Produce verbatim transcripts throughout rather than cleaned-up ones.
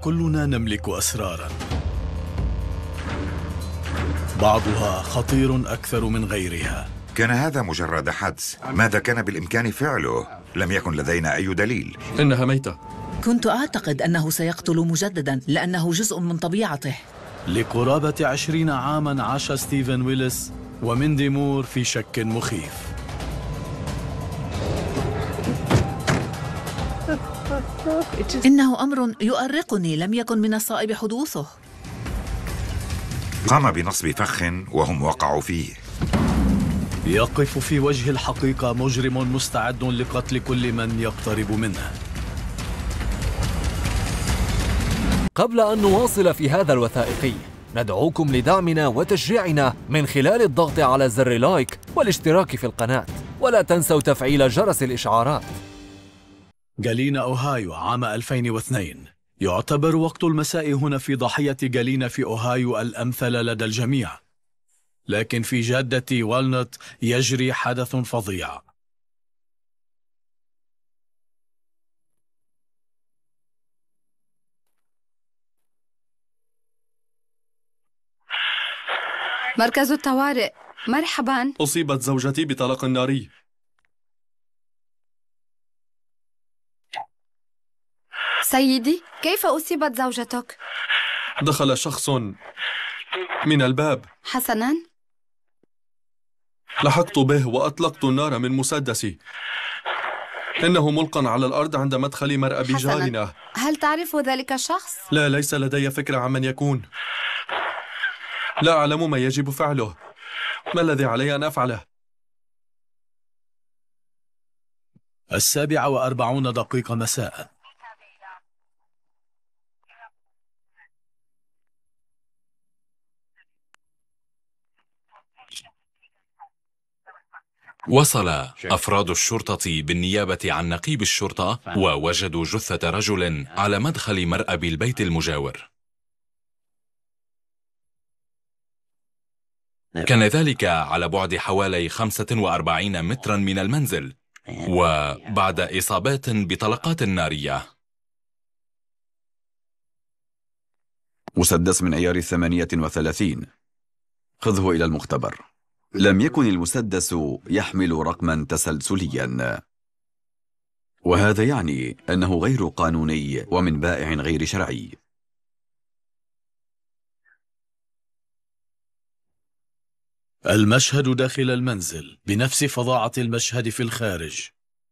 كلنا نملك أسراراً، بعضها خطير أكثر من غيرها. كان هذا مجرد حدس. ماذا كان بالإمكان فعله؟ لم يكن لدينا أي دليل. إنها ميتة. كنت أعتقد أنه سيقتل مجددا لأنه جزء من طبيعته. لقرابة عشرين عاماً عاش ستيفن ويلس وميندي مور في شك مخيف. إنه أمر يؤرقني، لم يكن من الصائب حدوثه. قام بنصب فخ وهم وقعوا فيه. يقف في وجه الحقيقة مجرم مستعد لقتل كل من يقترب منه. قبل أن نواصل في هذا الوثائقي، ندعوكم لدعمنا وتشجيعنا من خلال الضغط على زر لايك والاشتراك في القناة، ولا تنسوا تفعيل جرس الإشعارات. جالينا أوهايو عام ألفين واثنين. يعتبر وقت المساء هنا في ضاحية جالينا في أوهايو الأمثل لدى الجميع، لكن في جادة والنت يجري حدث فظيع. مركز الطوارئ، مرحبا. أصيبت زوجتي بطلق ناري. سيدي، كيف أصيبت زوجتك؟ دخل شخص من الباب. حسناً. لحقت به وأطلقت النار من مسدسي. إنه ملقى على الأرض عند مدخل مرأب جارنا. هل تعرف ذلك الشخص؟ لا، ليس لدي فكرة عمن يكون. لا أعلم ما يجب فعله. ما الذي علي أن أفعله؟ السابعة وأربعون دقيقة مساء. وصل أفراد الشرطة بالنيابة عن نقيب الشرطة ووجدوا جثة رجل على مدخل مرأب البيت المجاور. كان ذلك على بعد حوالي خمسة وأربعين مترا من المنزل، وبعد إصابات بطلقات نارية. مسدس من عيار ثمانية وثلاثين. خذه إلى المختبر. لم يكن المسدس يحمل رقما تسلسليا، وهذا يعني أنه غير قانوني ومن بائع غير شرعي. المشهد داخل المنزل بنفس فظاعة المشهد في الخارج.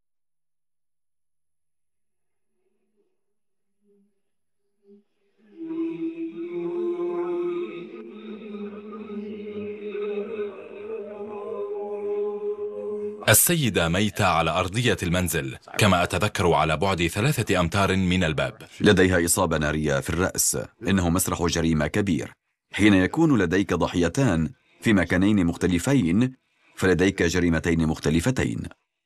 السيدة ميتة على أرضية المنزل، كما أتذكر على بعد ثلاثة أمتار من الباب. لديها إصابة نارية في الرأس. إنه مسرح جريمة كبير. حين يكون لديك ضحيتان في مكانين مختلفين، فلديك جريمتين مختلفتين.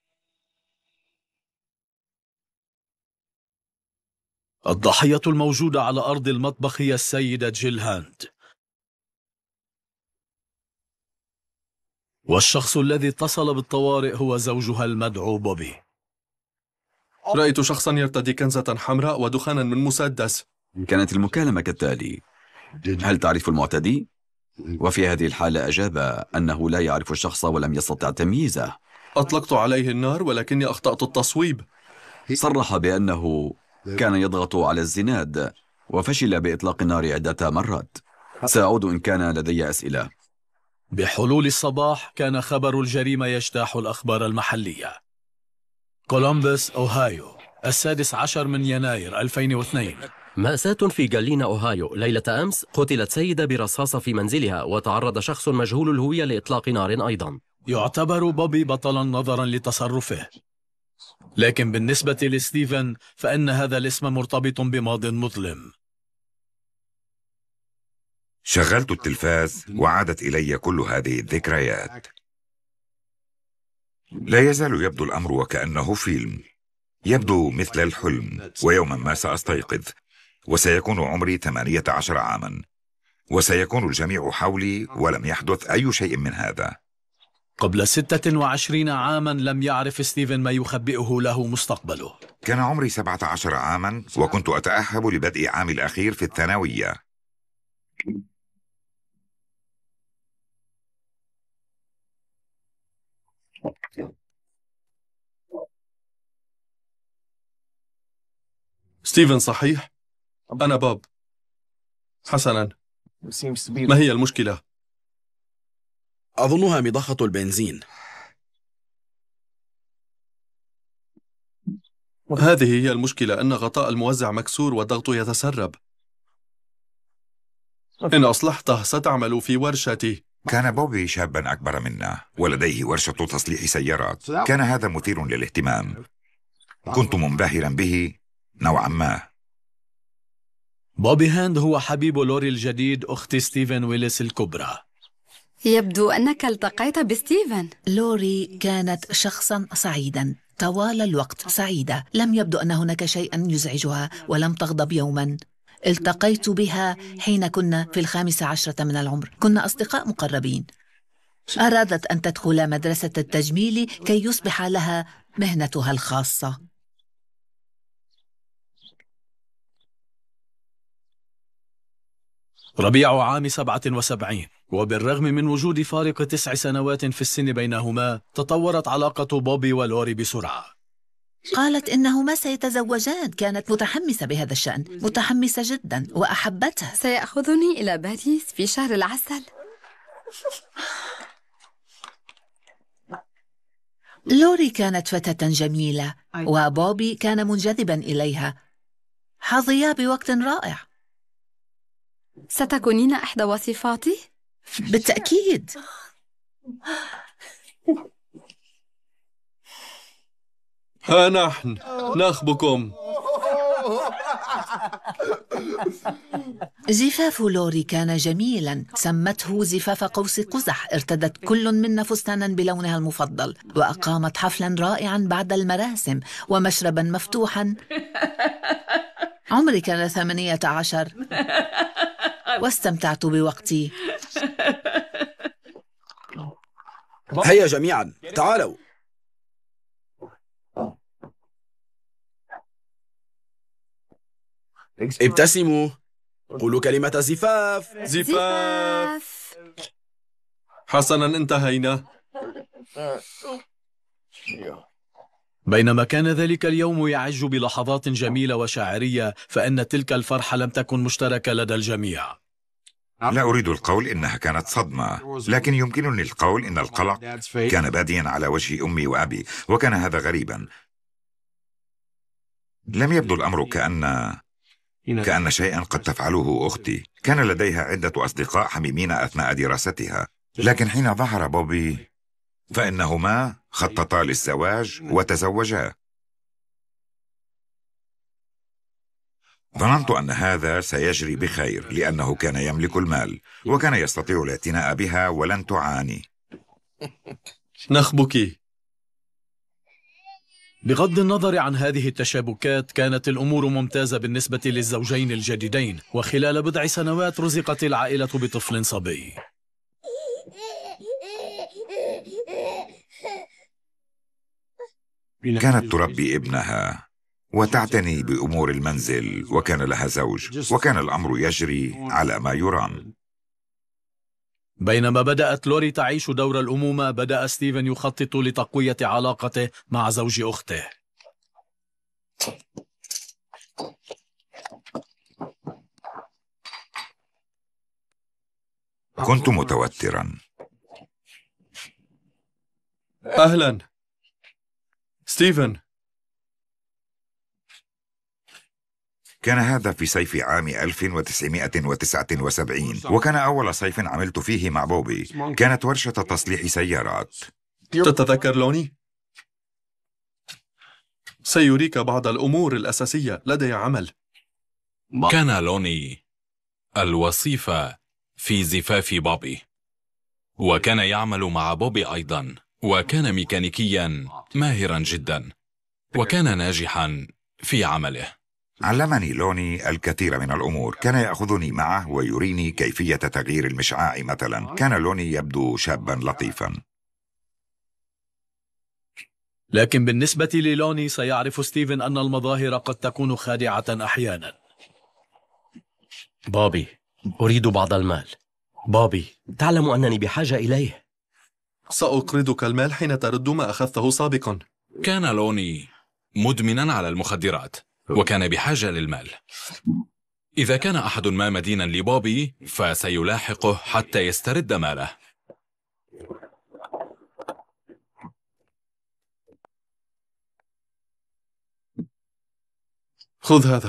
الضحية الموجودة على أرض المطبخ هي السيدة جيل هاند، والشخص الذي اتصل بالطوارئ هو زوجها المدعو بوبي. رأيت شخصا يرتدي كنزة حمراء ودخانا من مسدس. كانت المكالمة كالتالي: هل تعرف المعتدي؟ وفي هذه الحالة أجاب أنه لا يعرف الشخص ولم يستطع تمييزه. أطلقت عليه النار ولكني أخطأت التصويب. صرح بأنه كان يضغط على الزناد وفشل بإطلاق النار عدة مرات. سأعود إن كان لدي أسئلة. بحلول الصباح كان خبر الجريمة يجتاح الأخبار المحلية. كولومبوس، أوهايو، السادس عشر من يناير ألفين واثنين. مأساة في جالينا أوهايو. ليلة أمس قتلت سيدة برصاصة في منزلها، وتعرض شخص مجهول الهوية لإطلاق نار أيضا. يعتبر بوبي بطلا نظرا لتصرفه، لكن بالنسبة لستيفن فإن هذا الاسم مرتبط بماض مظلم. شغلت التلفاز وعادت إلي كل هذه الذكريات. لا يزال يبدو الأمر وكأنه فيلم. يبدو مثل الحلم، ويوما ما سأستيقظ وسيكون عمري ثمانية عشر عاما، وسيكون الجميع حولي ولم يحدث أي شيء من هذا. قبل ستة وعشرين عاما لم يعرف ستيفن ما يخبئه له مستقبله. كان عمري سبعة عشر عاما وكنت أتأهب لبدء عامي الأخير في الثانوية. ستيفن صحيح؟ أنا بوب. حسنا، ما هي المشكلة؟ أظنها مضخة البنزين. هذه هي المشكلة، أن غطاء الموزع مكسور والضغط يتسرب. إن أصلحته ستعمل في ورشتي. كان بوبي شابا أكبر منا ولديه ورشة تصليح سيارات. كان هذا مثير للاهتمام، كنت منبهرا به نوعا ما. بوبي هاند هو حبيب لوري الجديد، أخت ستيفن ويلس الكبرى. يبدو أنك التقيت بستيفن. لوري كانت شخصا سعيدا طوال الوقت، سعيدة، لم يبدو أن هناك شيئا يزعجها ولم تغضب يوما. التقيت بها حين كنا في الخامسة عشرة من العمر، كنا أصدقاء مقربين. أرادت أن تدخل مدرسة التجميل كي يصبح لها مهنتها الخاصة. ربيع عام سبعة وسبعين، وبالرغم من وجود فارق تسع سنوات في السن بينهما، تطورت علاقة بوبي ولوري بسرعة. قالت إنهما سيتزوجان، كانت متحمسة بهذا الشأن، متحمسة جدا وأحبتها. سيأخذني إلى باريس في شهر العسل. لوري كانت فتاة جميلة وبوبي كان منجذبا إليها، حظيا بوقت رائع. ستكونين إحدى وصفاتي؟ بالتأكيد. ها نحن نخبكم. زفاف لوري كان جميلا، سمته زفاف قوس قزح. ارتدت كل منا فستانا بلونها المفضل، وأقامت حفلا رائعا بعد المراسم ومشربا مفتوحا. عمري كان ثمانية عشر واستمتعت بوقتي. هيا جميعا تعالوا. ابتسموا، قولوا كلمة زفاف. زفاف. حسنا، انتهينا. بينما كان ذلك اليوم يعج بلحظات جميلة وشاعرية، فإن تلك الفرحة لم تكن مشتركة لدى الجميع. لا أريد القول إنها كانت صدمة، لكن يمكنني القول إن القلق كان باديا على وجه أمي وأبي، وكان هذا غريبا. لم يبدو الأمر كأن كأن شيئا قد تفعله أختي. كان لديها عدة أصدقاء حميمين أثناء دراستها، لكن حين ظهر بوبي فإنهما خططا للزواج وتزوجا. ظننت أن هذا سيجري بخير لأنه كان يملك المال وكان يستطيع الاعتناء بها ولن تعاني. نخبك. بغض النظر عن هذه التشابكات، كانت الأمور ممتازة بالنسبة للزوجين الجديدين، وخلال بضع سنوات رزقت العائلة بطفل صبي. كانت تربي ابنها وتعتني بأمور المنزل، وكان لها زوج، وكان الأمر يجري على ما يرام. بينما بدأت لوري تعيش دور الأمومة، بدأ ستيفن يخطط لتقوية علاقته مع زوج أخته. كنت متوترا. أهلا ستيفن. كان هذا في صيف عام ألف وتسعمائة وتسعة وسبعين، وكان أول صيف عملت فيه مع بوبي. كانت ورشة تصليح سيارات. تتذكر لوني؟ سيريك بعض الأمور الأساسية، لدي عمل. كان لوني الوصيفة في زفاف بوبي، وكان يعمل مع بوبي أيضا، وكان ميكانيكيا ماهرا جدا، وكان ناجحا في عمله. علمني لوني الكثير من الأمور. كان يأخذني معه ويريني كيفية تغيير المشعاع مثلا. كان لوني يبدو شابا لطيفا. لكن بالنسبة للوني سيعرف ستيفن أن المظاهر قد تكون خادعة أحيانا. بوبي، أريد بعض المال. بوبي، تعلم أنني بحاجة إليه. سأقرضك المال حين ترد ما أخذته سابقا. كان لوني مدمنا على المخدرات وكان بحاجة للمال. إذا كان أحد ما مدينا لبوبي فسيلاحقه حتى يسترد ماله. خذ هذا.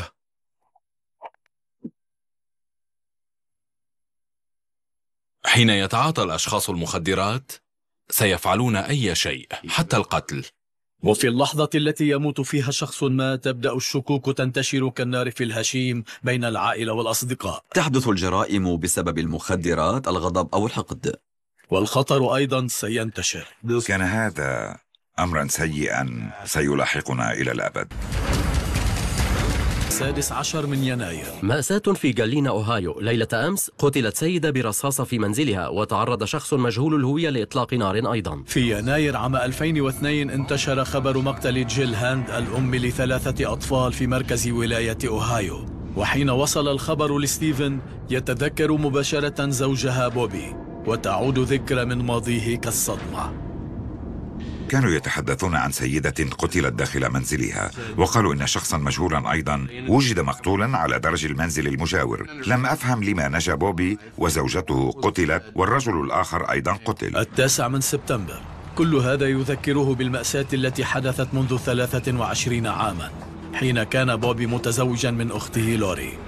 حين يتعاطى الأشخاص المخدرات سيفعلون أي شيء حتى القتل. وفي اللحظة التي يموت فيها شخص ما تبدأ الشكوك تنتشر كالنار في الهشيم بين العائلة والأصدقاء. تحدث الجرائم بسبب المخدرات، الغضب أو الحقد، والخطر أيضا سينتشر. كان هذا أمرا سيئا سيلاحقنا إلى الأبد. السادس عشر من يناير. مأساة في جالينا أوهايو. ليلة أمس قتلت سيدة برصاصة في منزلها، وتعرض شخص مجهول الهوية لإطلاق نار أيضا. في يناير عام ألفين واثنين انتشر خبر مقتل جيل هاند الأم لثلاثة أطفال في مركز ولاية أوهايو. وحين وصل الخبر لستيفن يتذكر مباشرة زوجها بوبي، وتعود ذكرى من ماضيه كالصدمة. كانوا يتحدثون عن سيدة قتلت داخل منزلها، وقالوا إن شخصا مجهولا أيضا وجد مقتولا على درج المنزل المجاور. لم أفهم لما نجا بوبي وزوجته قتلت والرجل الآخر أيضا قتل. التاسع من سبتمبر. كل هذا يذكره بالمأساة التي حدثت منذ ثلاثة وعشرين عاما حين كان بوبي متزوجا من أخته لوري.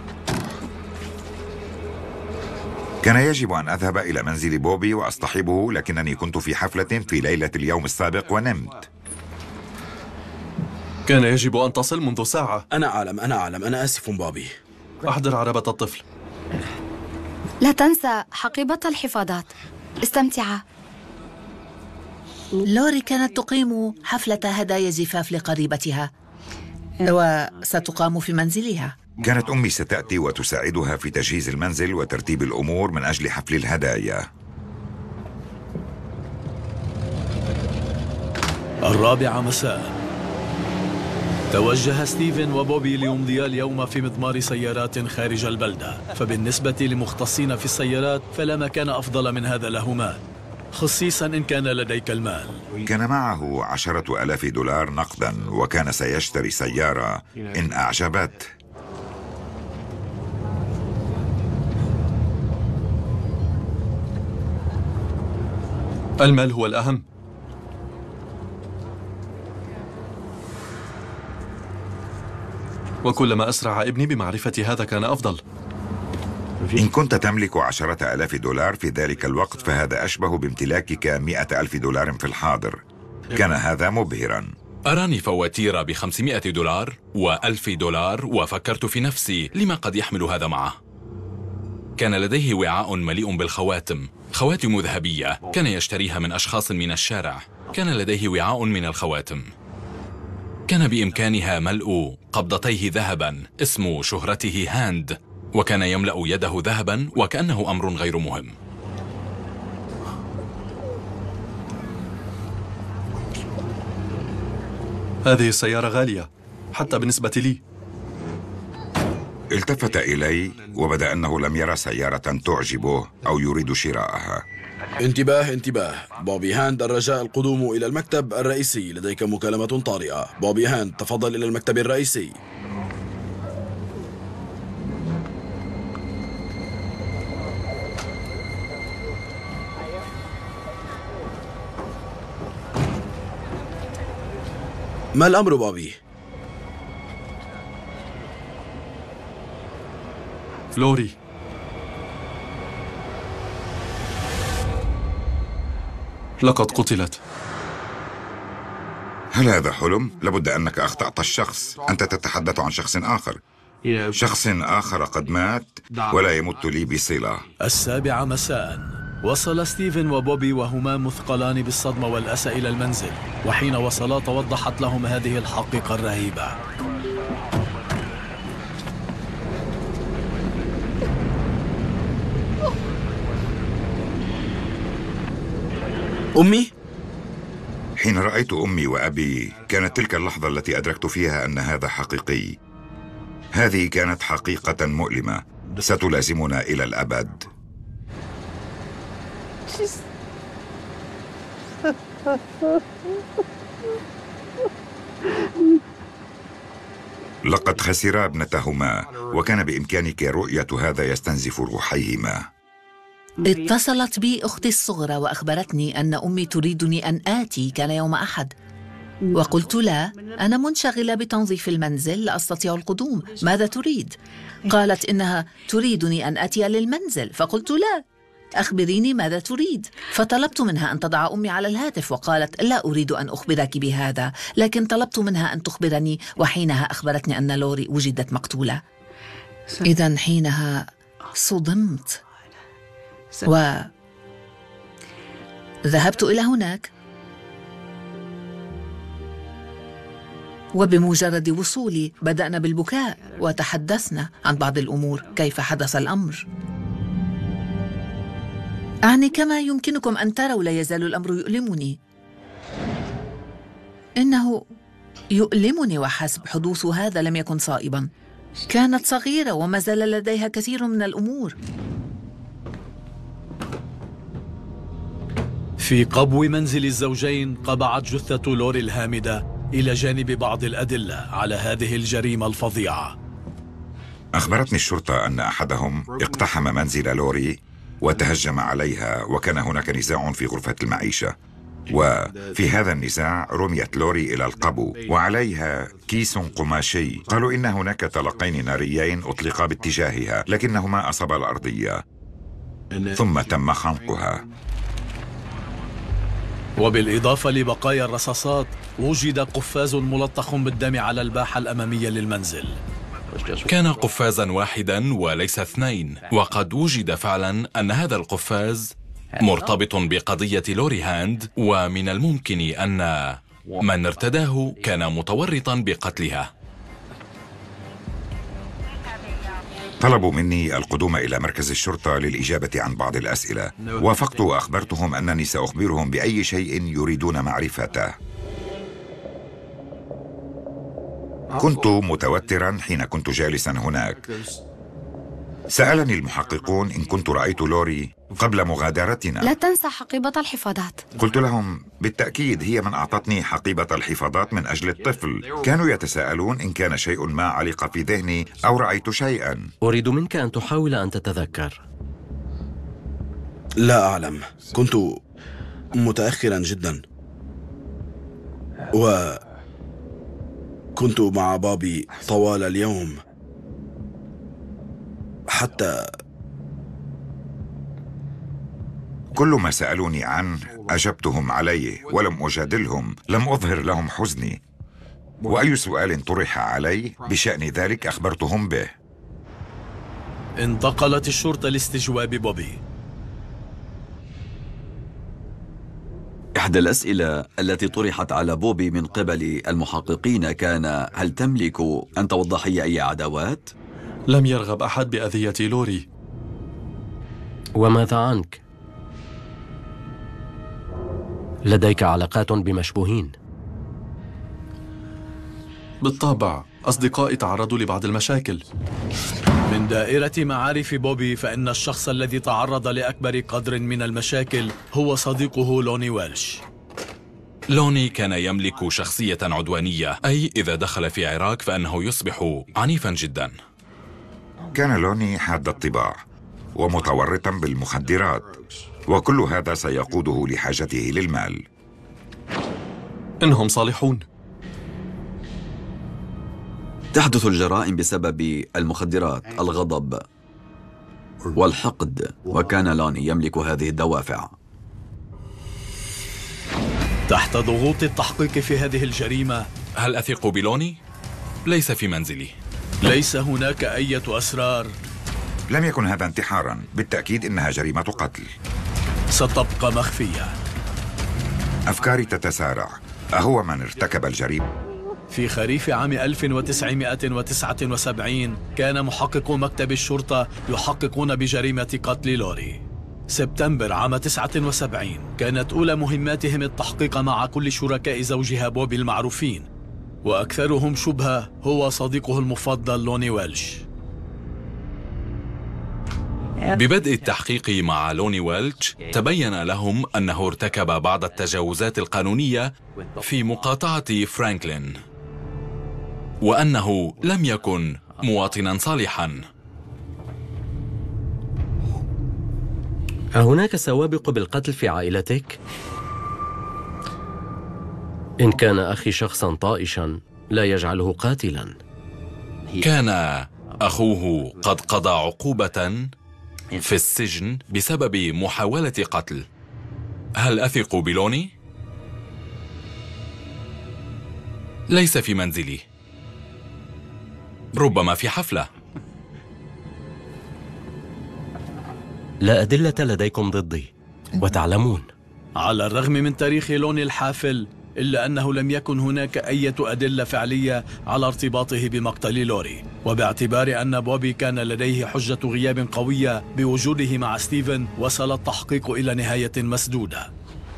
كان يجب أن أذهب إلى منزل بوبي وأصطحبه، لكنني كنت في حفلة في ليلة اليوم السابق ونمت. كان يجب أن تصل منذ ساعة. أنا أعلم أنا أعلم أنا آسف بوبي. أحضر عربة الطفل. لا تنسى حقيبة الحفاظات. استمتع. لوري كانت تقيم حفلة هدايا زفاف لقريبتها، وستقام في منزلها. كانت أمي ستأتي وتساعدها في تجهيز المنزل وترتيب الأمور من أجل حفل الهدايا. الرابعة مساء. توجه ستيفن وبوبي ليمضيا اليوم في مضمار سيارات خارج البلدة، فبالنسبة لمختصين في السيارات فلا مكان أفضل من هذا لهما، خصيصا إن كان لديك المال. كان معه عشرة ألاف دولار نقدا، وكان سيشتري سيارة إن أعجبته. المال هو الأهم. وكلما أسرع ابني بمعرفة هذا كان أفضل. إن كنت تملك عشرة ألاف دولار في ذلك الوقت فهذا أشبه بامتلاكك مئة ألف دولار في الحاضر. كان هذا مبهرا. أراني فواتير بخمسمائة دولار وألف دولار وفكرت في نفسي لما قد يحمل هذا معه. كان لديه وعاء مليء بالخواتم، خواتم ذهبية كان يشتريها من أشخاص من الشارع. كان لديه وعاء من الخواتم كان بإمكانها ملء قبضتيه ذهبا، اسم شهرته هاند، وكان يملأ يده ذهبا وكأنه أمر غير مهم. هذه السيارة غالية حتى بالنسبة لي. التفت إلي وبدا أنه لم يرى سيارة تعجبه أو يريد شراءها. انتباه انتباه بوبي هاند، الرجاء القدوم إلى المكتب الرئيسي، لديك مكالمة طارئة. بوبي هاند تفضل إلى المكتب الرئيسي. ما الأمر بوبي؟ لوري. لقد قتلت. هل هذا حلم؟ لابد أنك أخطأت الشخص. أنت تتحدث عن شخص آخر. شخص آخر قد مات ولا يمت لي بصلة. السابعة مساء. وصل ستيفن وبوبي وهما مثقلان بالصدمة والأسى إلى المنزل، وحين وصلا توضحت لهم هذه الحقيقة الرهيبة. أمي؟ حين رأيت أمي وأبي كانت تلك اللحظة التي أدركت فيها أن هذا حقيقي. هذه كانت حقيقة مؤلمة ستلازمنا إلى الأبد. لقد خسرا ابنتهما، وكان بإمكانك رؤية هذا يستنزف روحيهما. اتصلت بي أختي الصغرى وأخبرتني أن أمي تريدني أن آتي، كان يوم أحد، وقلت لا، أنا منشغلة بتنظيف المنزل، لا أستطيع القدوم، ماذا تريد؟ قالت إنها تريدني أن آتي للمنزل، فقلت لا، أخبريني ماذا تريد؟ فطلبت منها أن تضع أمي على الهاتف، وقالت لا أريد أن أخبرك بهذا، لكن طلبت منها أن تخبرني، وحينها أخبرتني أن لوري وجدت مقتولة. إذن حينها صدمت وذهبت إلى هناك، وبمجرد وصولي بدأنا بالبكاء وتحدثنا عن بعض الأمور، كيف حدث الأمر. أعني كما يمكنكم أن تروا لا يزال الأمر يؤلمني، إنه يؤلمني وحسب. حدوث هذا لم يكن صائبا، كانت صغيرة وما زال لديها كثير من الأمور. في قبو منزل الزوجين قبعت جثة لوري الهامدة إلى جانب بعض الأدلة على هذه الجريمة الفظيعة. أخبرتني الشرطة أن أحدهم اقتحم منزل لوري وتهجم عليها، وكان هناك نزاع في غرفة المعيشة، وفي هذا النزاع رميت لوري إلى القبو وعليها كيس قماشي. قالوا إن هناك طلقين ناريين أطلقا باتجاهها، لكنهما أصابا الأرضية، ثم تم خنقها. وبالإضافة لبقايا الرصاصات وجد قفاز ملطخ بالدم على الباحة الأمامية للمنزل. كان قفازا واحدا وليس اثنين، وقد وجد فعلا أن هذا القفاز مرتبط بقضية لوري هاند، ومن الممكن أن من ارتداه كان متورطا بقتلها. طلبوا مني القدوم إلى مركز الشرطة للإجابة عن بعض الأسئلة. وافقت وأخبرتهم أنني سأخبرهم بأي شيء يريدون معرفته. كنت متوترا حين كنت جالسا هناك. سألني المحققون إن كنت رأيت لوري قبل مغادرتنا. لا تنسى حقيبة الحفاظات. قلت لهم بالتأكيد هي من أعطتني حقيبة الحفاظات من أجل الطفل. كانوا يتساءلون إن كان شيء ما علق في ذهني أو رأيت شيئا. أريد منك أن تحاول أن تتذكر. لا أعلم، كنت متأخرا جدا، وكنت مع بابي طوال اليوم حتى كل ما سألوني عنه أجبتهم عليه ولم أجادلهم، لم أظهر لهم حزني، وأي سؤال طرح علي بشأن ذلك أخبرتهم به. انتقلت الشرطة لاستجواب بوبي. إحدى الأسئلة التي طرحت على بوبي من قبل المحققين كان: هل تملك أنت والضحية أي عداوات؟ لم يرغب أحد بأذية لوري. وماذا عنك؟ لديك علاقات بمشبوهين؟ بالطبع، أصدقائي تعرضوا لبعض المشاكل. من دائرة معارف بوبي فإن الشخص الذي تعرض لأكبر قدر من المشاكل هو صديقه لوني ويلش. لوني كان يملك شخصية عدوانية، أي إذا دخل في عراك فإنه يصبح عنيفا جدا. كان لوني حاد الطباع ومتورطا بالمخدرات، وكل هذا سيقوده لحاجته للمال. إنهم صالحون. تحدث الجرائم بسبب المخدرات، الغضب والحقد، وكان لوني يملك هذه الدوافع. تحت ضغوط التحقيق في هذه الجريمة، هل أثق بلوني؟ ليس في منزلي. ليس هناك أي أسرار. لم يكن هذا انتحارا، بالتأكيد إنها جريمة قتل. ستبقى مخفية. أفكاري تتسارع. أهو من ارتكب الجريمة؟ في خريف عام ألف وتسعمائة وتسعة وسبعين كان محققو مكتب الشرطة يحققون بجريمة قتل لوري. سبتمبر عام تسعة وسبعين كانت أولى مهماتهم التحقيق مع كل شركاء زوجها بوبي المعروفين، وأكثرهم شبهة هو صديقه المفضل لوني ويلش. ببدء التحقيق مع لوني ويلش تبين لهم أنه ارتكب بعض التجاوزات القانونية في مقاطعة فرانكلين، وأنه لم يكن مواطنا صالحا. أهناك سوابق بالقتل في عائلتك؟ إن كان أخي شخصا طائشا لا يجعله قاتلا. كان أخوه قد قضى عقوبة في السجن بسبب محاولة قتل. هل أثق بلوني؟ ليس في منزلي، ربما في حفلة. لا أدلة لديكم ضدي وتعلمون. على الرغم من تاريخ لوني الحافل، إلا أنه لم يكن هناك أي أدلة فعلية على ارتباطه بمقتل لوري، وباعتبار أن بوبي كان لديه حجة غياب قوية بوجوده مع ستيفن، وصل التحقيق إلى نهاية مسدودة.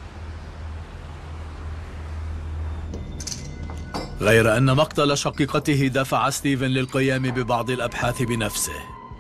غير أن مقتل شقيقته دفع ستيفن للقيام ببعض الأبحاث بنفسه.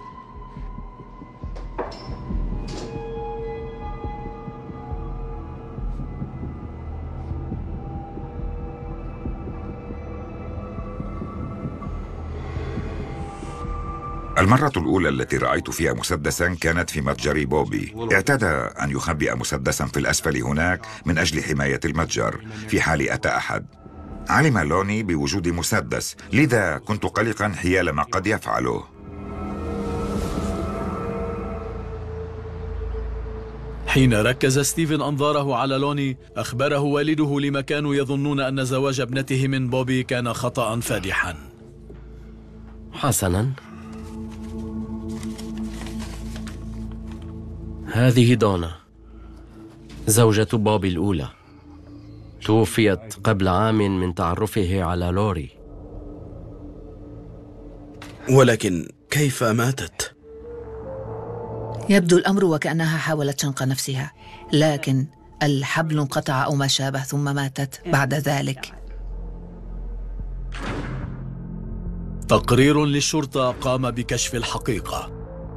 المرة الأولى التي رأيت فيها مسدسا كانت في متجر بوبي. اعتاد أن يخبئ مسدسا في الأسفل هناك من أجل حماية المتجر في حال أتى أحد. علم لوني بوجود مسدس، لذا كنت قلقا حيال ما قد يفعله. حين ركز ستيفن أنظاره على لوني، أخبره والده لما كانوا يظنون أن زواج ابنته من بوبي كان خطأ فادحا. حسنا، هذه دونا زوجة بوبي الأولى، توفيت قبل عام من تعرفه على لوري. ولكن كيف ماتت؟ يبدو الأمر وكأنها حاولت شنق نفسها، لكن الحبل انقطع أو ما شابه ثم ماتت بعد ذلك. تقرير للشرطة قام بكشف الحقيقة.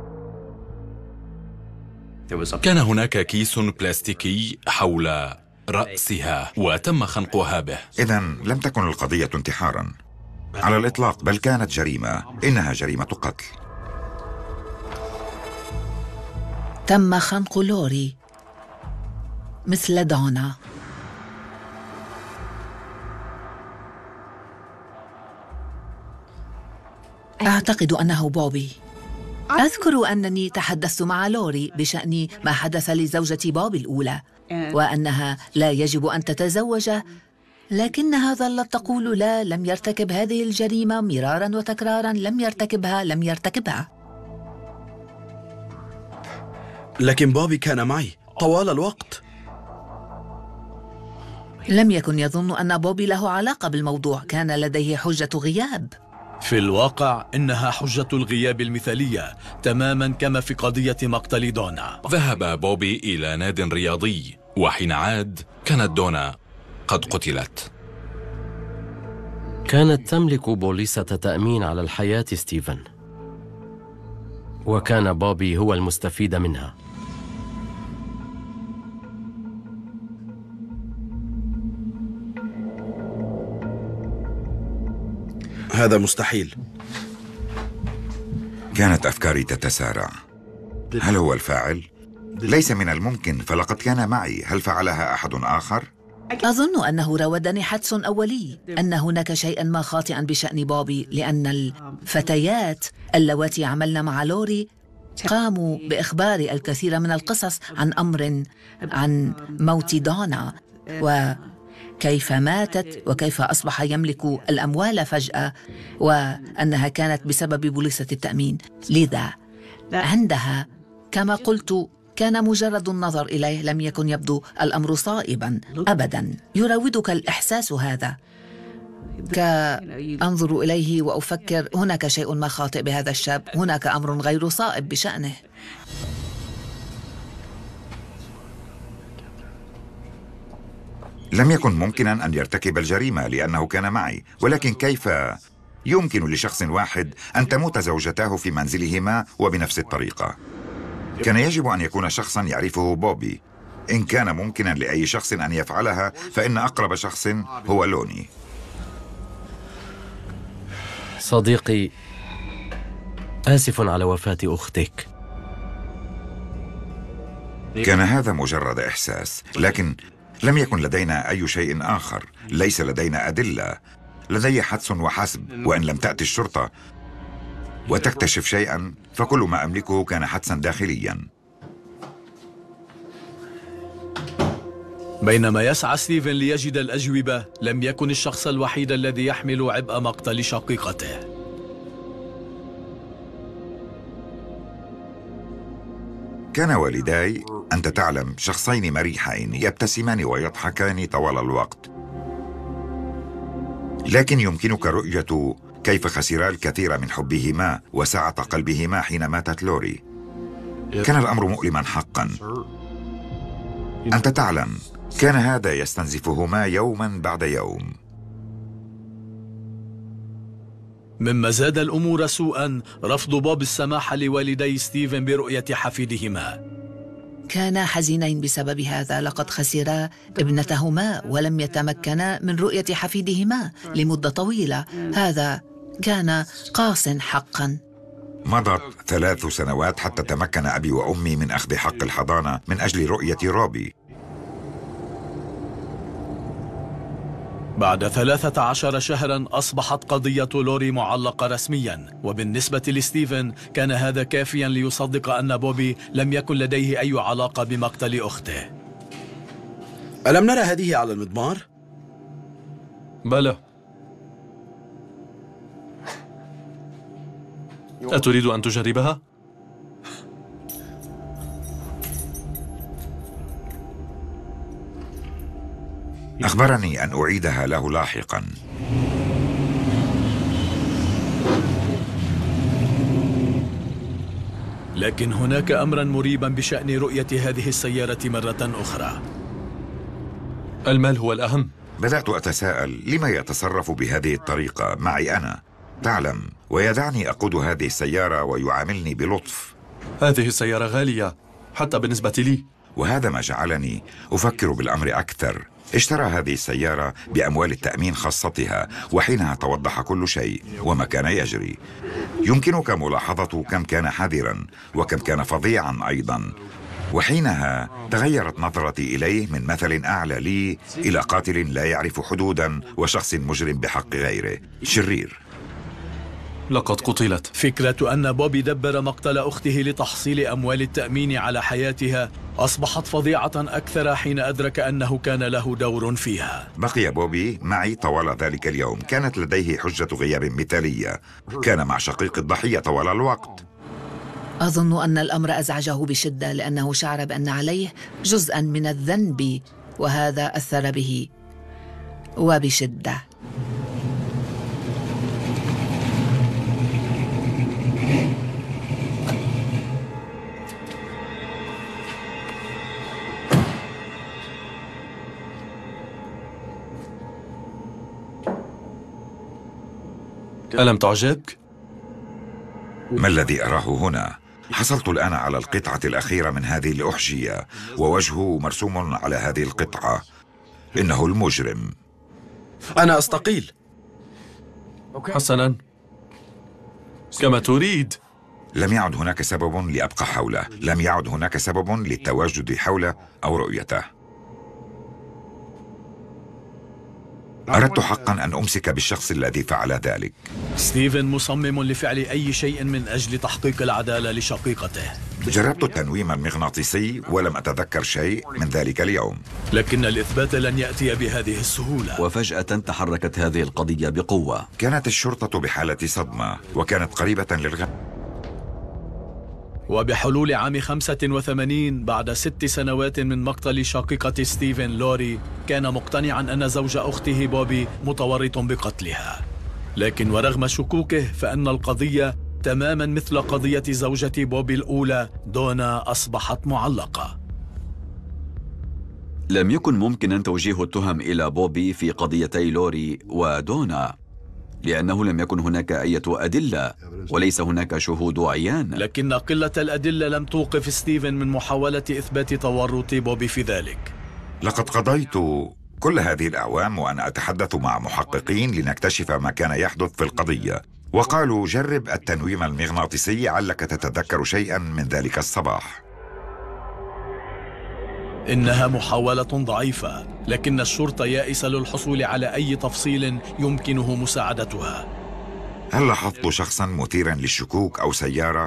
كان هناك كيس بلاستيكي حول رأسها وتم خنقها به. إذن لم تكن القضية انتحارا على الإطلاق، بل كانت جريمة. إنها جريمة قتل. تم خنق لوري مثل دونا. أعتقد أنه بوبي. أذكر أنني تحدثت مع لوري بشأن ما حدث لزوجة بوبي الأولى، وأنها لا يجب أن تتزوجه، لكنها ظلت تقول لا، لم يرتكب هذه الجريمة مرارا وتكرارا، لم يرتكبها لم يرتكبها. لكن بوبي كان معي طوال الوقت. لم يكن يظن أن بوبي له علاقة بالموضوع، كان لديه حجة غياب. في الواقع إنها حجة الغياب المثالية تماما كما في قضية مقتل دونا. ذهب بوبي إلى ناد رياضي، وحين عاد كانت دونا قد قتلت. كانت تملك بوليصة تأمين على الحياة ستيفن، وكان بوبي هو المستفيد منها. هذا مستحيل. كانت أفكاري تتسارع. هل هو الفاعل؟ ليس من الممكن، فلقد كان معي. هل فعلها أحد آخر؟ أظن أنه راودني حدس أولي أن هناك شيئا ما خاطئا بشأن بوبي، لأن الفتيات اللواتي عملن مع لوري قاموا بإخبار الكثير من القصص عن أمر عن موت دونا وكيف ماتت وكيف أصبح يملك الأموال فجأة، وأنها كانت بسبب بوليصة التأمين. لذا عندها كما قلت كان مجرد النظر إليه، لم يكن يبدو الأمر صائبا أبدا. يراودك الإحساس هذا. كأنظر إليه وأفكر هناك شيء ما خاطئ بهذا الشاب، هناك أمر غير صائب بشأنه. لم يكن ممكنا أن يرتكب الجريمة لأنه كان معي، ولكن كيف يمكن لشخص واحد أن تموت زوجته في منزلهما وبنفس الطريقة؟ كان يجب أن يكون شخصا يعرفه بوبي. إن كان ممكنا لأي شخص أن يفعلها فإن أقرب شخص هو لوني. صديقي، آسف على وفاة أختك. كان هذا مجرد إحساس، لكن لم يكن لدينا أي شيء آخر. ليس لدينا أدلة، لدي حدس وحسب. وإن لم تأتي الشرطة وتكتشف شيئا فكل ما أملكه كان حدسا داخليا. بينما يسعى ستيفن ليجد الأجوبة، لم يكن الشخص الوحيد الذي يحمل عبء مقتل شقيقته. كان والداي، أنت تعلم، شخصين مريحين يبتسمان ويضحكان طوال الوقت، لكن يمكنك رؤية كيف خسرا الكثير من حبهما وسعة قلبهما حين ماتت لوري. كان الأمر مؤلما حقا. أنت تعلم، كان هذا يستنزفهما يوما بعد يوم. مما زاد الأمور سوءا رفض بوب السماح لوالدي ستيفن برؤية حفيدهما. كانا حزينين بسبب هذا، لقد خسرا ابنتهما ولم يتمكنا من رؤية حفيدهما لمدة طويلة. هذا كان قاس حقا. مضت ثلاث سنوات حتى تمكن أبي وأمي من أخذ حق الحضانة من أجل رؤية روبي. بعد ثلاثة عشر شهرا أصبحت قضية لوري معلقة رسميا، وبالنسبة لستيفن كان هذا كافيا ليصدق أن بوبي لم يكن لديه أي علاقة بمقتل أخته. ألم نرى هذه على المضمار؟ بلى. أتريد أن تجربها؟ أخبرني أن أعيدها له لاحقا. لكن هناك أمرا مريبا بشأن رؤية هذه السيارة مرة أخرى. المال هو الأهم. بدأت أتساءل لما يتصرف بهذه الطريقة معي أنا، تعلم، ويدعني أقود هذه السيارة ويعاملني بلطف. هذه السيارة غالية حتى بالنسبة لي، وهذا ما جعلني أفكر بالأمر أكثر. اشترى هذه السيارة بأموال التأمين خاصتها، وحينها توضح كل شيء وما كان يجري. يمكنك ملاحظة كم كان حذرا وكم كان فظيعا أيضا. وحينها تغيرت نظرتي إليه من مثل أعلى لي إلى قاتل لا يعرف حدودا وشخص مجرم بحق غيره، شرير. لقد قتلت. فكرة أن بوبي دبر مقتل أخته لتحصيل أموال التأمين على حياتها أصبحت فظيعة أكثر حين أدرك أنه كان له دور فيها. بقي بوبي معي طوال ذلك اليوم. كانت لديه حجة غياب مثالية. كان مع شقيق الضحية طوال الوقت. أظن أن الأمر أزعجه بشدة، لأنه شعر بأن عليه جزءا من الذنب، وهذا أثر به وبشدة. ألم تعجبك؟ ما الذي أراه هنا؟ حصلت الآن على القطعة الأخيرة من هذه الأحجية، ووجهه مرسوم على هذه القطعة. إنه المجرم. أنا أستقيل. حسنا، كما تريد. لم يعد هناك سبب لأبقى حوله، لم يعد هناك سبب للتواجد حوله أو رؤيته. أردت حقا أن أمسك بالشخص الذي فعل ذلك. ستيفن مصمم لفعل أي شيء من أجل تحقيق العدالة لشقيقته. جربت التنويم المغناطيسي ولم أتذكر شيء من ذلك اليوم، لكن الإثبات لن يأتي بهذه السهولة. وفجأة تحركت هذه القضية بقوة. كانت الشرطة بحالة صدمة وكانت قريبة للغاية. وبحلول عام خمسة وثمانين، بعد ست سنوات من مقتل شقيقة ستيفن لوري، كان مقتنعا أن زوج أخته بوبي متورط بقتلها. لكن ورغم شكوكه فإن القضية تماما مثل قضية زوجة بوبي الأولى دونا أصبحت معلقة. لم يكن ممكنا توجيه التهم إلى بوبي في قضيتي لوري ودونا، لأنه لم يكن هناك أي أدلة وليس هناك شهود عيان. لكن قلة الأدلة لم توقف ستيفن من محاولة إثبات تورط بوبي في ذلك. لقد قضيت كل هذه الأعوام وأنا أتحدث مع محققين لنكتشف ما كان يحدث في القضية، وقالوا جرب التنويم المغناطيسي علك تتذكر شيئا من ذلك الصباح. إنها محاولة ضعيفة، لكن الشرطة يائسة للحصول على أي تفصيل يمكنه مساعدتها. هل لاحظت شخصا مثيرا للشكوك أو سيارة؟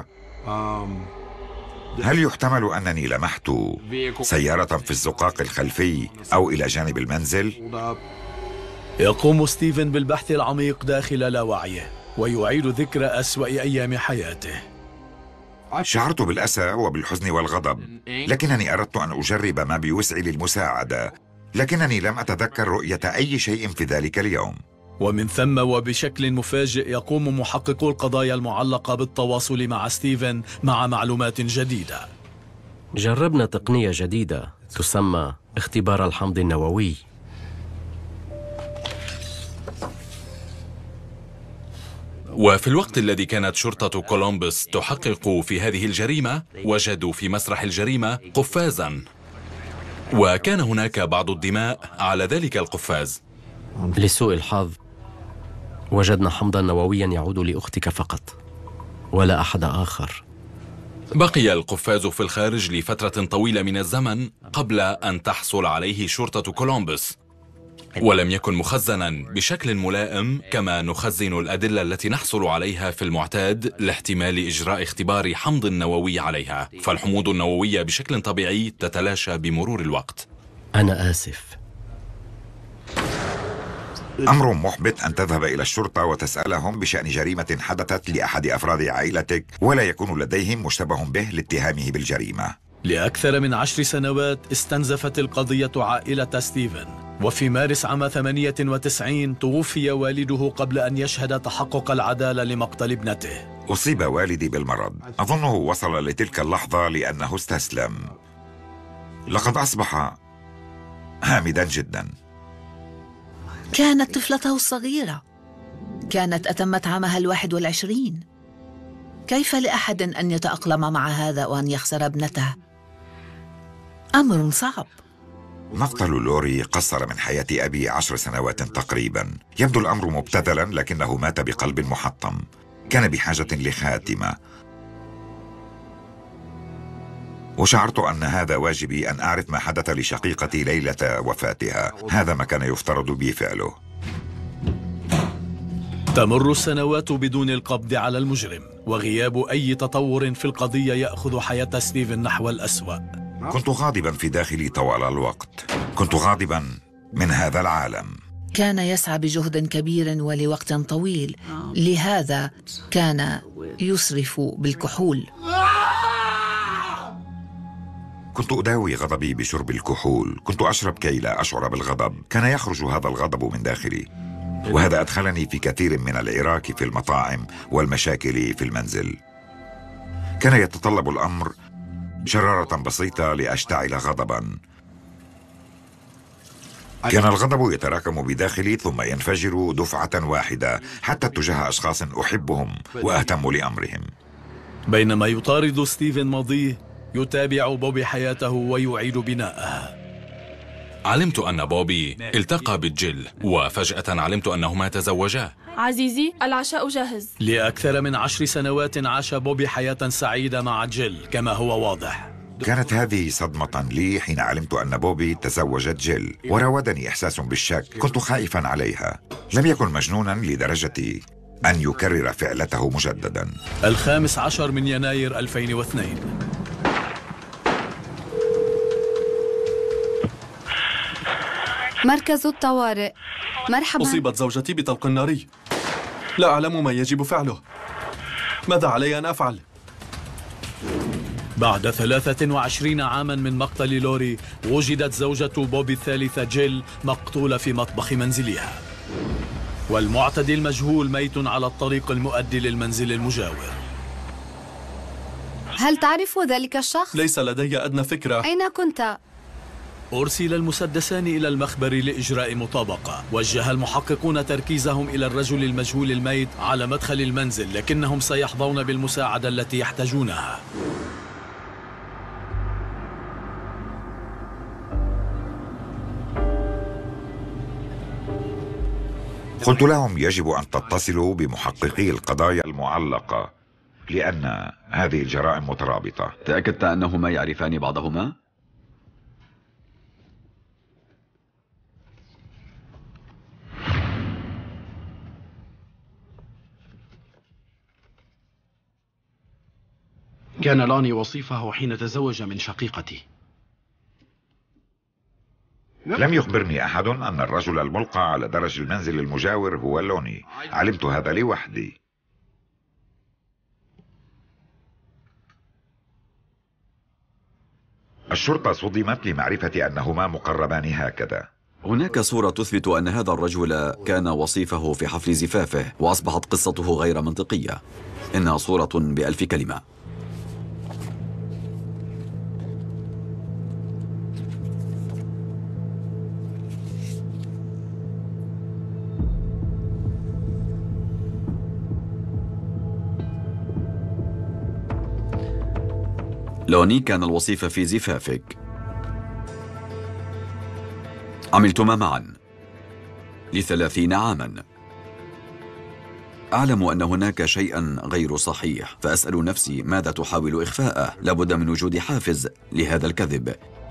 هل يحتمل أنني لمحت سيارة في الزقاق الخلفي أو إلى جانب المنزل؟ يقوم ستيفن بالبحث العميق داخل لاوعيه ويعيد ذكرى أسوأ أيام حياته. شعرت بالأسى وبالحزن والغضب، لكنني أردت أن أجرب ما بوسعي للمساعدة، لكنني لم أتذكر رؤية أي شيء في ذلك اليوم. ومن ثم وبشكل مفاجئ يقوم محققو القضايا المعلقة بالتواصل مع ستيفن مع معلومات جديدة. جربنا تقنية جديدة تسمى اختبار الحمض النووي. وفي الوقت الذي كانت شرطة كولومبوس تحقق في هذه الجريمة، وجدوا في مسرح الجريمة قفازاً، وكان هناك بعض الدماء على ذلك القفاز. لسوء الحظ وجدنا حمضاً نووياً يعود لأختك فقط ولا أحد آخر. بقي القفاز في الخارج لفترة طويلة من الزمن قبل أن تحصل عليه شرطة كولومبوس، ولم يكن مخزناً بشكل ملائم كما نخزن الأدلة التي نحصل عليها في المعتاد لاحتمال إجراء اختبار حمض نووي عليها، فالحموض النووية بشكل طبيعي تتلاشى بمرور الوقت. أنا آسف. أمر محبط أن تذهب إلى الشرطة وتسألهم بشأن جريمة حدثت لأحد أفراد عائلتك ولا يكون لديهم مشتبه به لاتهامه بالجريمة. لأكثر من عشر سنوات استنزفت القضية عائلة ستيفن، وفي مارس عام ثمانية وتسعين توفي والده قبل أن يشهد تحقق العدالة لمقتل ابنته. أصيب والدي بالمرض، أظنه وصل لتلك اللحظة لأنه استسلم. لقد أصبح هامدا جدا. كانت طفلته الصغيرة، كانت أتمت عامها الواحد والعشرين. كيف لأحد أن يتأقلم مع هذا وأن يخسر ابنته؟ أمر صعب. مقتل لوري قصر من حياة أبي عشر سنوات تقريبا. يبدو الأمر مبتذلا، لكنه مات بقلب محطم. كان بحاجة لخاتمة، وشعرت أن هذا واجبي أن أعرف ما حدث لشقيقتي ليلة وفاتها. هذا ما كان يفترض بي فعله. تمر السنوات بدون القبض على المجرم، وغياب أي تطور في القضية يأخذ حياة ستيفن نحو الأسوأ. كنت غاضبا في داخلي طوال الوقت. كنت غاضبا من هذا العالم. كان يسعى بجهد كبير ولوقت طويل، لهذا كان يسرف بالكحول. كنت أداوي غضبي بشرب الكحول. كنت أشرب كي لا أشعر بالغضب. كان يخرج هذا الغضب من داخلي، وهذا أدخلني في كثير من العراك في المطاعم والمشاكل في المنزل. كان يتطلب الأمر شرارة بسيطة لأشتعل غضبا. كان الغضب يتراكم بداخلي ثم ينفجر دفعة واحدة، حتى تجاه أشخاص أحبهم وأهتم لأمرهم. بينما يطارد ستيفن ماضيه، يتابع بوبي حياته ويعيد بناءها. علمت أن بوبي التقى بالجيل، وفجأة علمت أنهما تزوجا. عزيزي، العشاء جاهز. لأكثر من عشر سنوات عاش بوبي حياة سعيدة مع جيل كما هو واضح. كانت هذه صدمة لي حين علمت أن بوبي تزوجت جيل، وراودني إحساس بالشك. كنت خائفا عليها. لم يكن مجنونا لدرجة أن يكرر فعلته مجددا. الخامس عشر من يناير ألفين واثنين. مركز الطوارئ، مرحبا. أصيبت زوجتي بطلق ناري. لا أعلم ما يجب فعله. ماذا علي أن أفعل؟ بعد ثلاثة وعشرين عاما من مقتل لوري، وجدت زوجة بوبي الثالثة جيل مقتولة في مطبخ منزلها، والمعتدي المجهول ميت على الطريق المؤدي للمنزل المجاور. هل تعرف ذلك الشخص؟ ليس لدي أدنى فكرة. أين كنت؟ أرسل المسدسان إلى المخبر لإجراء مطابقة. وجه المحققون تركيزهم إلى الرجل المجهول الميت على مدخل المنزل، لكنهم سيحظون بالمساعدة التي يحتاجونها. قلت لهم يجب أن تتصلوا بمحققي القضايا المعلقة لأن هذه الجرائم مترابطة. تأكدت أنهما يعرفان بعضهما؟ كان لوني وصيفه حين تزوج من شقيقتي. لم يخبرني أحد أن الرجل الملقى على درج المنزل المجاور هو لوني. علمت هذا لوحدي. الشرطة صدمت لمعرفة أنهما مقربان هكذا. هناك صورة تثبت أن هذا الرجل كان وصيفه في حفل زفافه، وأصبحت قصته غير منطقية. إنها صورة بألف كلمة. لوني كان الوصيف في زفافك. عملتما معا لثلاثين عاما. أعلم أن هناك شيئا غير صحيح، فأسأل نفسي ماذا تحاول إخفاءه؟ لابد من وجود حافز لهذا الكذب.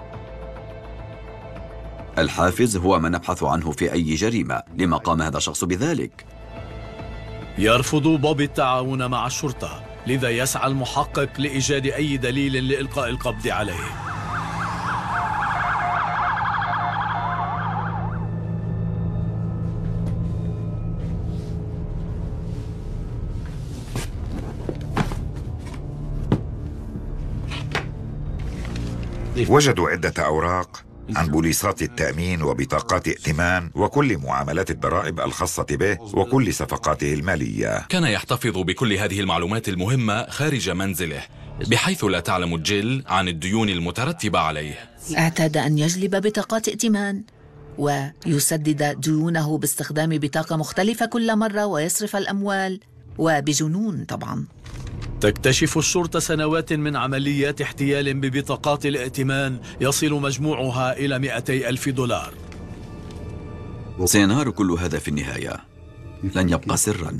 الحافز هو ما نبحث عنه في أي جريمة. لما قام هذا الشخص بذلك؟ يرفض بوبي التعاون مع الشرطة، لذا يسعى المحقق لإيجاد أي دليل لإلقاء القبض عليه. وجدوا عدة أوراق عن بوليصات التأمين وبطاقات ائتمان وكل معاملات الضرائب الخاصة به وكل صفقاته المالية. كان يحتفظ بكل هذه المعلومات المهمة خارج منزله، بحيث لا تعلم جيل عن الديون المترتبة عليه. اعتاد أن يجلب بطاقات ائتمان ويسدد ديونه باستخدام بطاقة مختلفة كل مرة، ويصرف الأموال وبجنون طبعا. تكتشف الشرطة سنوات من عمليات احتيال ببطاقات الائتمان يصل مجموعها إلى مئتي ألف دولار. سينهار كل هذا في النهاية، لن يبقى سرا.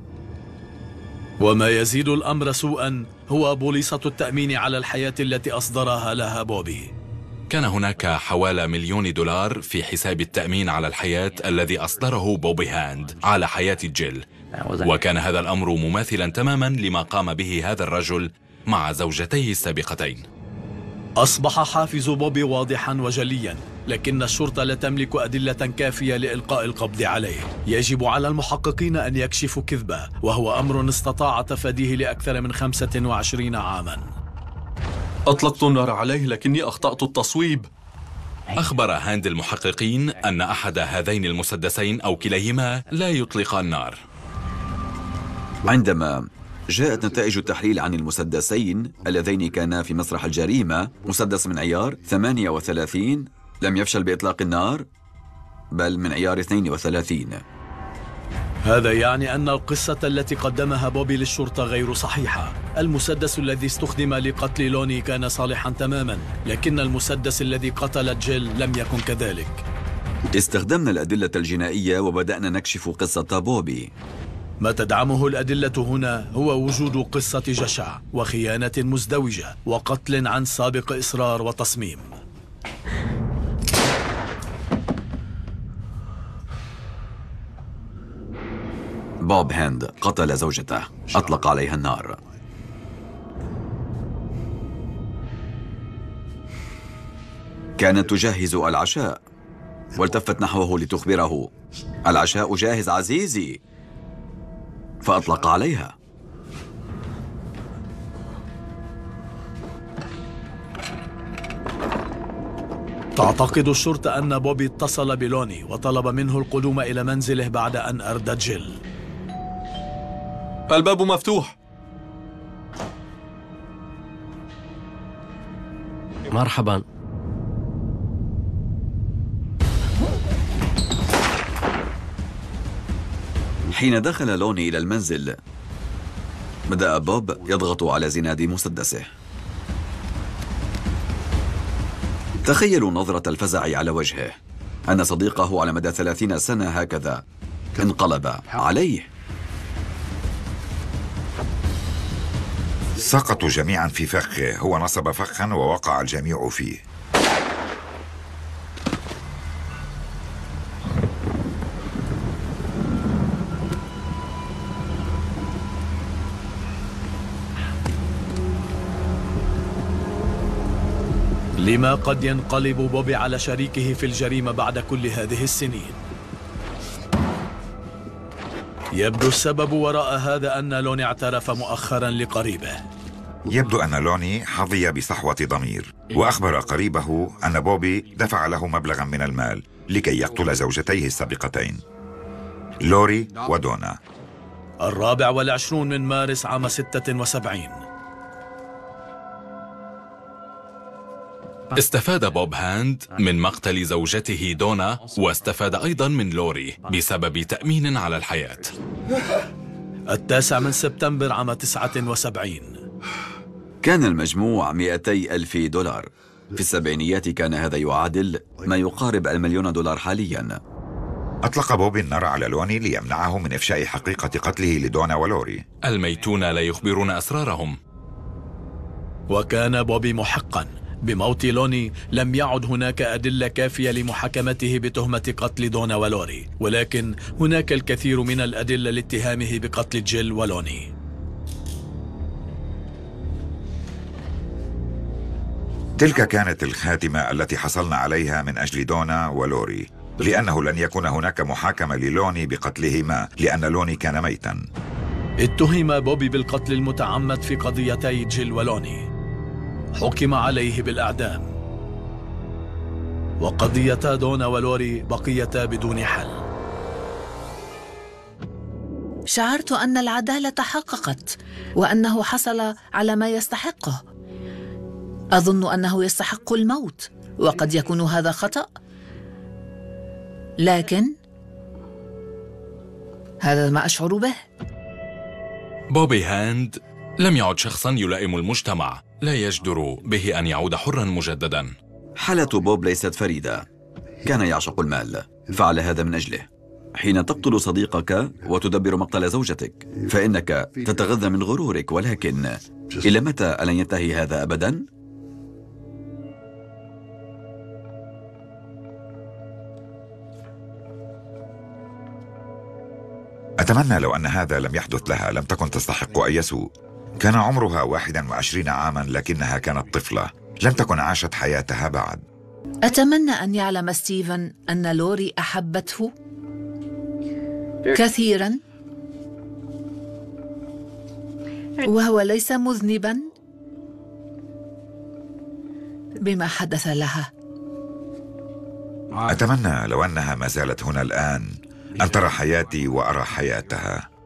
وما يزيد الأمر سوءا هو بوليصة التأمين على الحياة التي أصدرها لها بوبي. كان هناك حوالي مليون دولار في حساب التأمين على الحياة الذي أصدره بوبي هاند على حياة جيل، وكان هذا الأمر مماثلا تماما لما قام به هذا الرجل مع زوجتيه السابقتين. أصبح حافز بوبي واضحا وجليا، لكن الشرطة لا تملك أدلة كافية لإلقاء القبض عليه. يجب على المحققين أن يكشفوا كذبه، وهو أمر استطاع تفاديه لأكثر من خمسة وعشرين عاما. أطلقت النار عليه لكني أخطأت التصويب. أخبر هاند المحققين أن أحد هذين المسدسين أو كليهما لا يطلق النار. عندما جاءت نتائج التحليل عن المسدسين اللذين كانا في مسرح الجريمة، مسدس من عيار ثمانية وثلاثين لم يفشل بإطلاق النار، بل من عيار اثنين وثلاثين. هذا يعني أن القصة التي قدمها بوبي للشرطة غير صحيحة. المسدس الذي استخدم لقتل لوني كان صالحا تماما، لكن المسدس الذي قتل جيل لم يكن كذلك. استخدمنا الأدلة الجنائية وبدأنا نكشف قصة بوبي. ما تدعمه الأدلة هنا هو وجود قصة جشع وخيانة مزدوجة وقتل عن سابق إصرار وتصميم. بوب هاند قتل زوجته، أطلق عليها النار. كانت تجهز العشاء والتفت نحوه لتخبره: العشاء جاهز عزيزي، فأطلق عليها. تعتقد الشرطة أن بوبي اتصل بلوني وطلب منه القدوم إلى منزله بعد أن أردى جيل. الباب مفتوح. مرحبا. حين دخل لوني إلى المنزل بدأ بوب يضغط على زناد مسدسه. تخيلوا نظرة الفزع على وجهه، أن صديقه على مدى ثلاثين سنة هكذا انقلب عليه. سقطوا جميعا في فخه، هو نصب فخا ووقع الجميع فيه. لما قد ينقلب بوبي على شريكه في الجريمة بعد كل هذه السنين؟ يبدو السبب وراء هذا أن لوني اعترف مؤخرا لقريبه. يبدو أن لوني حظي بصحوة ضمير، وأخبر قريبه أن بوبي دفع له مبلغا من المال لكي يقتل زوجتيه السابقتين لوري ودونا. الرابع والعشرون من مارس عام ستة وسبعين. استفاد بوب هاند من مقتل زوجته دونا، واستفاد أيضا من لوري بسبب تأمين على الحياة. التاسع من سبتمبر عام تسعة وسبعين. كان المجموع مئتي ألف دولار. في السبعينيات كان هذا يعادل ما يقارب المليون دولار حاليا. أطلق بوبي النار على لوني ليمنعه من إفشاء حقيقة قتله لدونا ولوري. الميتون لا يخبرون أسرارهم. وكان بوبي محقا. بموت لوني لم يعد هناك أدلة كافية لمحاكمته بتهمة قتل دونا ولوري، ولكن هناك الكثير من الأدلة لاتهامه بقتل جيل ولوني. تلك كانت الخاتمة التي حصلنا عليها من أجل دونا ولوري، لأنه لن يكون هناك محاكمة للوني بقتلهما لأن لوني كان ميتا. اتهم بوبي بالقتل المتعمد في قضيتي جيل ولوني، حكم عليه بالإعدام، وقضيتا دونا ولوري بقيتا بدون حل. شعرت أن العدالة تحققت وأنه حصل على ما يستحقه. أظن أنه يستحق الموت، وقد يكون هذا خطأ، لكن هذا ما أشعر به. بوبي هاند لم يعد شخصا يلائم المجتمع، لا يجدر به أن يعود حرا مجددا. حالة بوب ليست فريدة، كان يعشق المال، فعل هذا من أجله. حين تقتل صديقك وتدبر مقتل زوجتك فإنك تتغذى من غرورك، ولكن إلى متى ألن ينتهي هذا أبدا؟ أتمنى لو أن هذا لم يحدث لها. لم تكن تستحق أي سوء. كان عمرها واحدا وعشرين عاما، لكنها كانت طفلة، لم تكن عاشت حياتها بعد. أتمنى أن يعلم ستيفن أن لوري أحبته كثيرا، وهو ليس مذنبا بما حدث لها. أتمنى لو أنها ما زالت هنا الآن أن ترى حياتي وأرى حياتها.